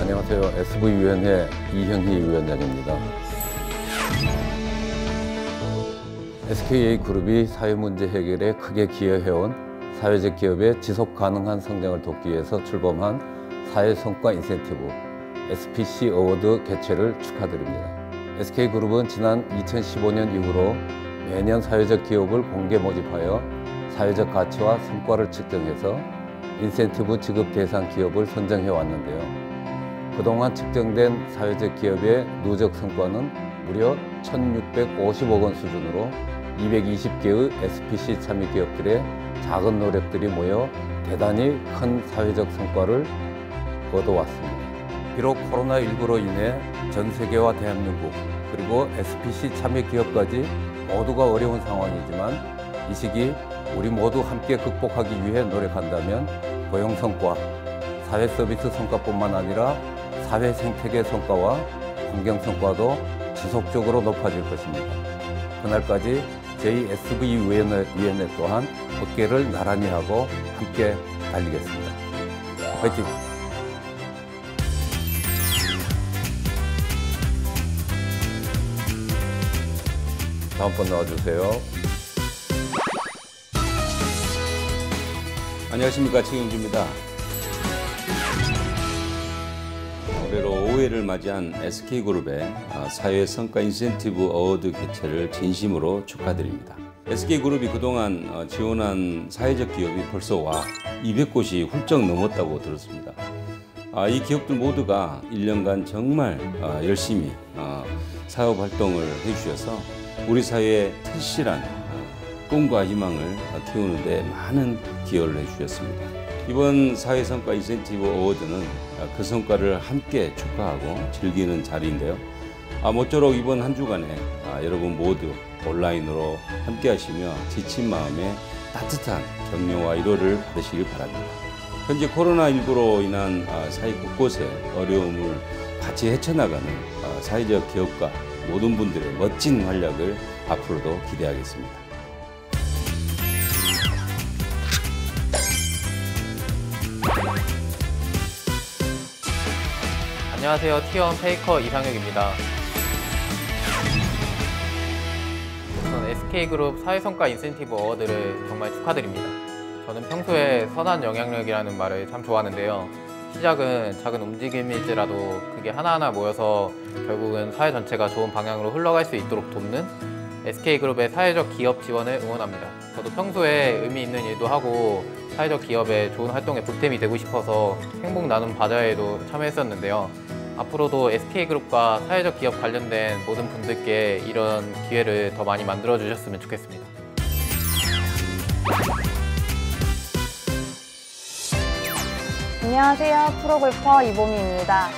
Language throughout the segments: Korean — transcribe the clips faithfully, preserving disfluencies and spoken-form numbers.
안녕하세요. 에스브이위원회 이형희 위원장입니다. 에스케이에이그룹이 사회문제 해결에 크게 기여해온 사회적 기업의 지속 가능한 성장을 돕기 위해서 출범한 사회성과 인센티브 에스피씨 어워드 개최를 축하드립니다. 에스케이그룹은 지난 이천십오 년 이후로 매년 사회적 기업을 공개 모집하여 사회적 가치와 성과를 측정해서 인센티브 지급 대상 기업을 선정해 왔는데요. 그동안 측정된 사회적 기업의 누적 성과는 무려 천육백오십억 원 수준으로 이백이십 개의 에스피씨 참여 기업들의 작은 노력들이 모여 대단히 큰 사회적 성과를 얻어왔습니다. 비록 코로나 십구로 인해 전 세계와 대한민국 그리고 에스피씨 참여 기업까지 모두가 어려운 상황이지만 이 시기 우리 모두 함께 극복하기 위해 노력한다면 고용 성과, 사회 서비스 성과뿐만 아니라 사회 생태계 성과와 환경 성과도 지속적으로 높아질 것입니다. 그날까지 저희 에스브이위원회 또한 어깨를 나란히 하고 함께 달리겠습니다. 화이팅! 다음 번 나와주세요. 안녕하십니까, 최경주입니다. 올해로 오 회를 맞이한 에스케이그룹의 사회성과 인센티브 어워드 개최를 진심으로 축하드립니다. 에스케이그룹이 그동안 지원한 사회적 기업이 벌써 와 이백 곳이 훌쩍 넘었다고 들었습니다. 이 기업들 모두가 일 년간 정말 열심히 사업활동을 해주셔서 우리 사회의 튼실한 꿈과 희망을 키우는 데 많은 기여를 해주셨습니다. 이번 사회성과 인센티브 어워드는 그 성과를 함께 축하하고 즐기는 자리인데요. 모쪼록 이번 한 주간에 여러분 모두 온라인으로 함께 하시며 지친 마음에 따뜻한 격려와 위로를 받으시길 바랍니다. 현재 코로나 십구로 인한 사회 곳곳의 어려움을 같이 헤쳐나가는 사회적 기업과 모든 분들의 멋진 활약을 앞으로도 기대하겠습니다. 안녕하세요. 티원 페이커 이상혁입니다. 우선 에스케이그룹 사회성과 인센티브 어워드를 정말 축하드립니다. 저는 평소에 선한 영향력이라는 말을 참 좋아하는데요. 시작은 작은 움직임일지라도 그게 하나하나 모여서 결국은 사회 전체가 좋은 방향으로 흘러갈 수 있도록 돕는 에스케이그룹의 사회적 기업 지원을 응원합니다. 저도 평소에 의미 있는 일도 하고 사회적 기업의 좋은 활동에 보탬이 되고 싶어서 행복 나눔 바자회에도 참여했었는데요. 앞으로도 에스케이그룹과 사회적 기업 관련된 모든 분들께 이런 기회를 더 많이 만들어 주셨으면 좋겠습니다. 안녕하세요. 프로골퍼 이보미입니다.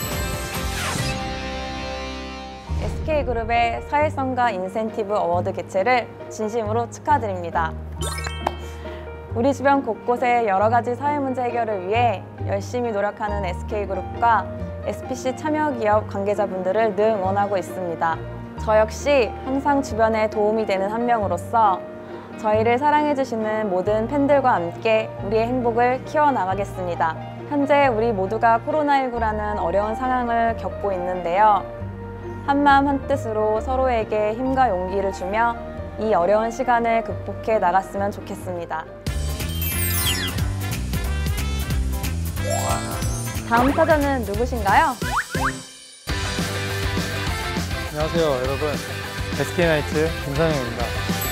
에스케이그룹의 사회성과 인센티브 어워드 개최를 진심으로 축하드립니다. 우리 주변 곳곳에 여러 가지 사회 문제 해결을 위해 열심히 노력하는 에스케이그룹과 에스피씨 참여기업 관계자분들을 늘 응원하고 있습니다. 저 역시 항상 주변에 도움이 되는 한 명으로서 저희를 사랑해주시는 모든 팬들과 함께 우리의 행복을 키워나가겠습니다. 현재 우리 모두가 코로나 십구라는 어려운 상황을 겪고 있는데요. 한마음 한뜻으로 서로에게 힘과 용기를 주며 이 어려운 시간을 극복해 나갔으면 좋겠습니다. 다음 타자는 누구신가요? 안녕하세요, 여러분. 에스케이나이츠 김상영입니다.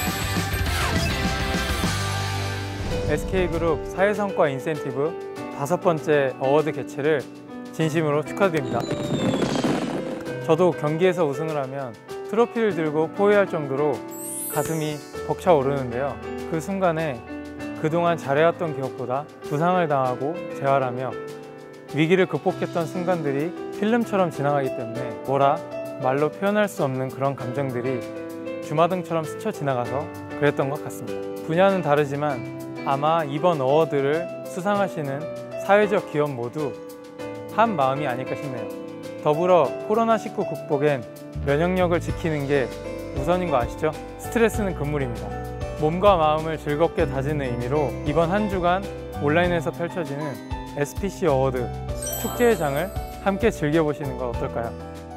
에스케이그룹 사회성과 인센티브 다섯 번째 어워드 개최를 진심으로 축하드립니다. 저도 경기에서 우승을 하면 트로피를 들고 포효할 정도로 가슴이 벅차오르는데요. 그 순간에 그동안 잘해왔던 기업보다 부상을 당하고 재활하며 위기를 극복했던 순간들이 필름처럼 지나가기 때문에 뭐라 말로 표현할 수 없는 그런 감정들이 주마등처럼 스쳐 지나가서 그랬던 것 같습니다. 분야는 다르지만 아마 이번 어워드를 수상하시는 사회적 기업 모두 한 마음이 아닐까 싶네요. 더불어 코로나 십구 극복엔 면역력을 지키는 게 우선인 거 아시죠? 스트레스는 금물입니다. 몸과 마음을 즐겁게 다지는 의미로 이번 한 주간 온라인에서 펼쳐지는 에스피씨 어워드 축제의 장을 함께 즐겨보시는 건 어떨까요?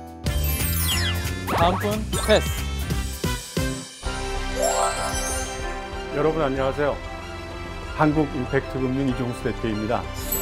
다음 분 패스! 여러분 안녕하세요. 한국임팩트금융 이종수 대표입니다.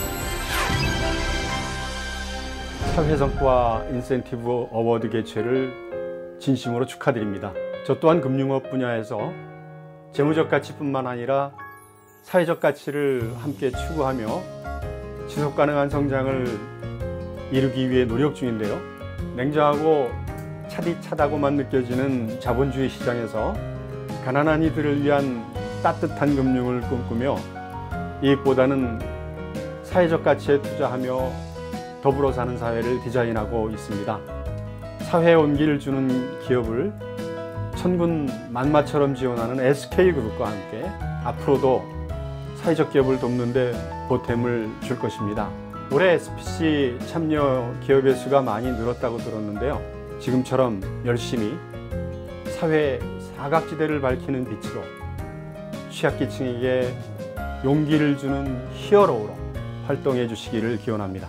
사회성과 인센티브 어워드 개최를 진심으로 축하드립니다. 저 또한 금융업 분야에서 재무적 가치뿐만 아니라 사회적 가치를 함께 추구하며 지속가능한 성장을 이루기 위해 노력 중인데요. 냉정하고 차디차다고만 느껴지는 자본주의 시장에서 가난한 이들을 위한 따뜻한 금융을 꿈꾸며 이익보다는 사회적 가치에 투자하며 더불어 사는 사회를 디자인하고 있습니다. 사회에 온기를 주는 기업을 천군 만마처럼 지원하는 에스케이그룹과 함께 앞으로도 사회적 기업을 돕는 데 보탬을 줄 것입니다. 올해 에스피씨 참여 기업의 수가 많이 늘었다고 들었는데요. 지금처럼 열심히 사회 사각지대를 밝히는 빛으로 취약계층에게 용기를 주는 히어로로 활동해 주시기를 기원합니다.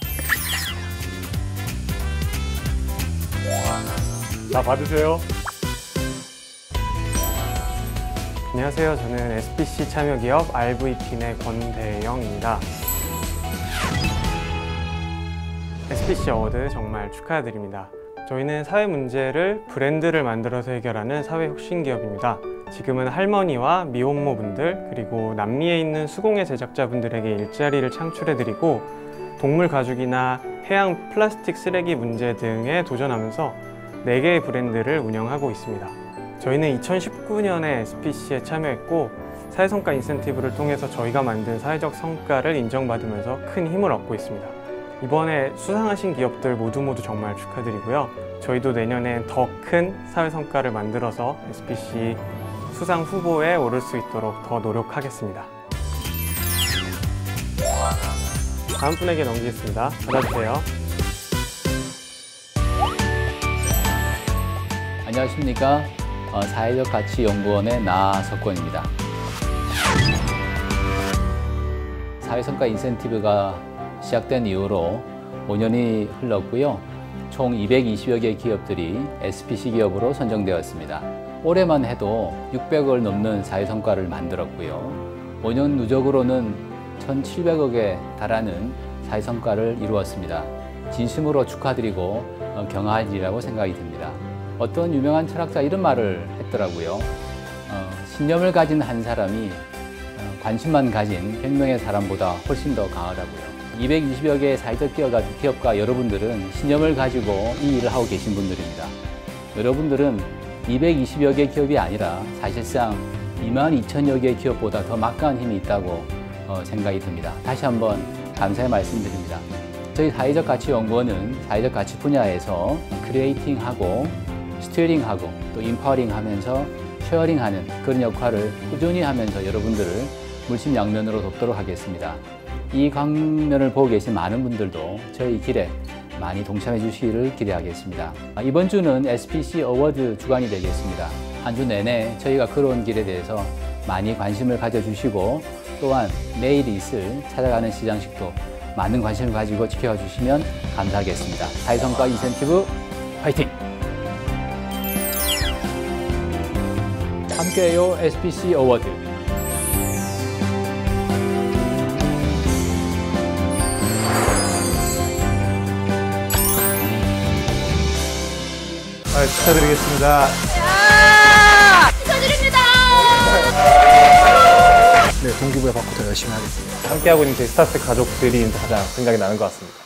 자, 받으세요. 안녕하세요. 저는 에스피씨 참여기업 알브이핀의 권대영입니다. 에스피씨 어워드 정말 축하드립니다. 저희는 사회 문제를 브랜드를 만들어서 해결하는 사회 혁신 기업입니다. 지금은 할머니와 미혼모 분들 그리고 남미에 있는 수공예 제작자분들에게 일자리를 창출해드리고 동물 가죽이나 해양 플라스틱 쓰레기 문제 등에 도전하면서 네 개의 브랜드를 운영하고 있습니다. 저희는 이천십구 년에 에스피씨에 참여했고 사회성과 인센티브를 통해서 저희가 만든 사회적 성과를 인정받으면서 큰 힘을 얻고 있습니다. 이번에 수상하신 기업들 모두 모두 정말 축하드리고요. 저희도 내년엔 더 큰 사회성과를 만들어서 에스피씨 수상 후보에 오를 수 있도록 더 노력하겠습니다. 다음 분에게 넘기겠습니다. 받아주세요. 안녕하십니까. 어, 사회적 가치 연구원의 나석권입니다. 사회성과 인센티브가 시작된 이후로 오 년이 흘렀고요. 총 이백이십여 개 기업들이 에스피씨 기업으로 선정되었습니다. 올해만 해도 육백억을 넘는 사회성과를 만들었고요. 오 년 누적으로는 천칠백억에 달하는 사회성과를 이루었습니다. 진심으로 축하드리고 어, 경아할 일이라고 생각이 듭니다. 어떤 유명한 철학자 이런 말을 했더라고요. 어, 신념을 가진 한 사람이 어, 관심만 가진 백 명의 사람보다 훨씬 더 강하다고요. 이백이십여 개의 사회적 기업가, 기업가 여러분들은 신념을 가지고 이 일을 하고 계신 분들입니다. 여러분들은 이백이십여 개 기업이 아니라 사실상 이만 이천여 개 기업보다 더 막강한 힘이 있다고 어, 생각이 듭니다. 다시 한번 감사의 말씀드립니다. 저희 사회적 가치 연구원은 사회적 가치 분야에서 크리에이팅하고 스티어링하고 또 인파워링 하면서 쉐어링하는 그런 역할을 꾸준히 하면서 여러분들을 물심양면으로 돕도록 하겠습니다. 이 강연을 보고 계신 많은 분들도 저희 길에 많이 동참해 주시기를 기대하겠습니다. 이번 주는 에스피씨 어워드 주간이 되겠습니다. 한 주 내내 저희가 걸어온 길에 대해서 많이 관심을 가져주시고 또한 내일 있을 찾아가는 시상식도 많은 관심을 가지고 지켜봐 주시면 감사하겠습니다. 사회성과 인센티브 화이팅! 함께해요 에스피씨 어워드. 아, 축하드리겠습니다. 축하드립니다. 네, 동기부여 받고 더 열심히 하겠습니다. 함께하고 있는 저희 스타스 가족들이 가장 생각이 나는 것 같습니다.